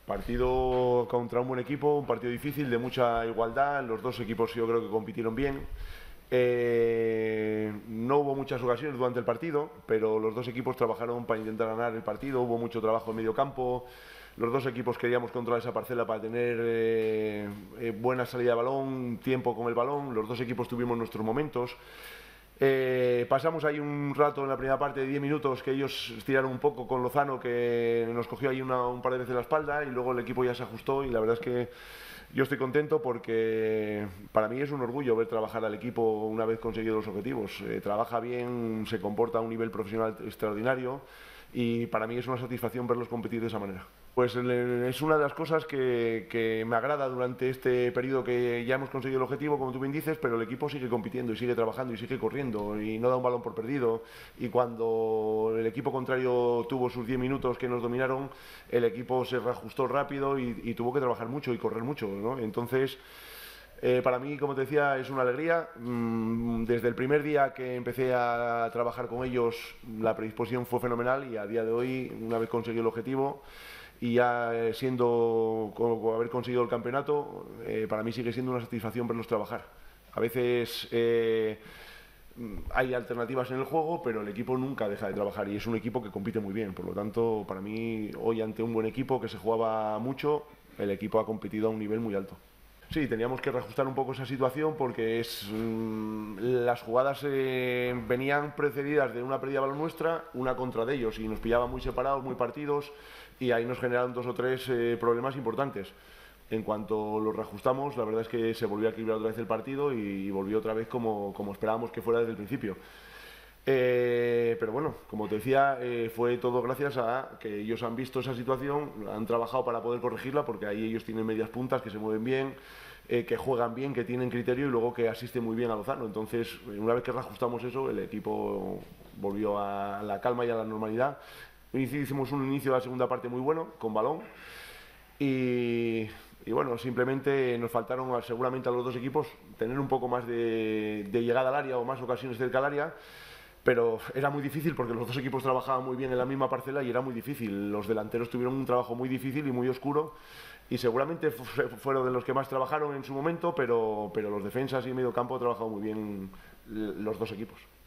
partido contra un buen equipo, un partido difícil, de mucha igualdad. Los dos equipos yo creo que compitieron bien. No hubo muchas ocasiones durante el partido, pero los dos equipos trabajaron para intentar ganar el partido. Hubo mucho trabajo en medio campo. Los dos equipos queríamos controlar esa parcela para tener buena salida de balón, tiempo con el balón. Los dos equipos tuvimos nuestros momentos. Pasamos ahí un rato en la primera parte de 10 minutos que ellos estiraron un poco con Lozano, que nos cogió ahí un par de veces la espalda, y luego el equipo ya se ajustó, y la verdad es que yo estoy contento porque para mí es un orgullo ver trabajar al equipo una vez conseguido los objetivos. Trabaja bien, se comporta a un nivel profesional extraordinario, y para mí es una satisfacción verlos competir de esa manera. Pues es una de las cosas que me agrada durante este periodo, que ya hemos conseguido el objetivo, como tú bien dices, pero el equipo sigue compitiendo y sigue trabajando y sigue corriendo y no da un balón por perdido. Y cuando el equipo contrario tuvo sus 10 minutos que nos dominaron, el equipo se reajustó rápido y tuvo que trabajar mucho y correr mucho, ¿no? Entonces, para mí, como te decía, es una alegría. Desde el primer día que empecé a trabajar con ellos, la predisposición fue fenomenal, y a día de hoy, una vez conseguido el objetivo y ya haber conseguido el campeonato, para mí sigue siendo una satisfacción verlos trabajar. A veces hay alternativas en el juego, pero el equipo nunca deja de trabajar, y es un equipo que compite muy bien. Por lo tanto, para mí, hoy, ante un buen equipo que se jugaba mucho, el equipo ha competido a un nivel muy alto. Sí, teníamos que reajustar un poco esa situación, porque las jugadas venían precedidas de una pérdida de balón nuestra, una contra de ellos, y nos pillaban muy separados, muy partidos, y ahí nos generaron 2 o 3 problemas importantes. En cuanto los reajustamos, la verdad es que se volvió a equilibrar otra vez el partido y volvió otra vez como esperábamos que fuera desde el principio. Pero bueno, como te decía, fue todo gracias a que ellos han visto esa situación, han trabajado para poder corregirla, porque ahí ellos tienen medias puntas que se mueven bien, que juegan bien, que tienen criterio, y luego que asisten muy bien a Lozano. Entonces, una vez que reajustamos eso, el equipo volvió a la calma y a la normalidad. Hicimos un inicio de la segunda parte muy bueno, con balón, y bueno, simplemente nos faltaron seguramente a los dos equipos tener un poco más de llegada al área, o más ocasiones cerca al área. Pero era muy difícil, porque los dos equipos trabajaban muy bien en la misma parcela y era muy difícil. Los delanteros tuvieron un trabajo muy difícil y muy oscuro, y seguramente fueron de los que más trabajaron en su momento, pero los defensas y medio campo trabajaron muy bien los dos equipos.